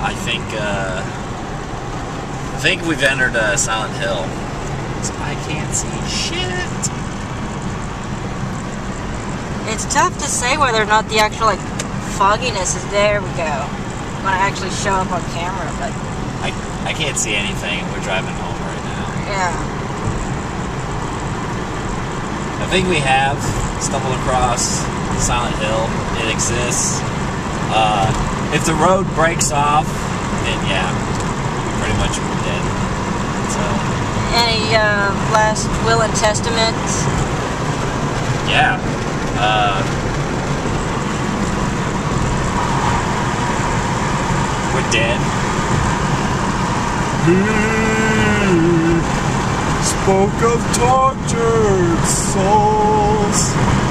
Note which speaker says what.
Speaker 1: I think we've entered Silent Hill. So I can't see shit.
Speaker 2: It's tough to say whether or not the actual like fogginess is there. We go when I actually show up on camera, but
Speaker 1: I can't see anything. We're driving home right now.
Speaker 2: yeah.
Speaker 1: I think we have stumbled across Silent Hill. It exists. If the road breaks off, then yeah, pretty much we're dead. So.
Speaker 2: Any last will and testament?
Speaker 1: Yeah. We're dead.
Speaker 3: He spoke of tortured souls.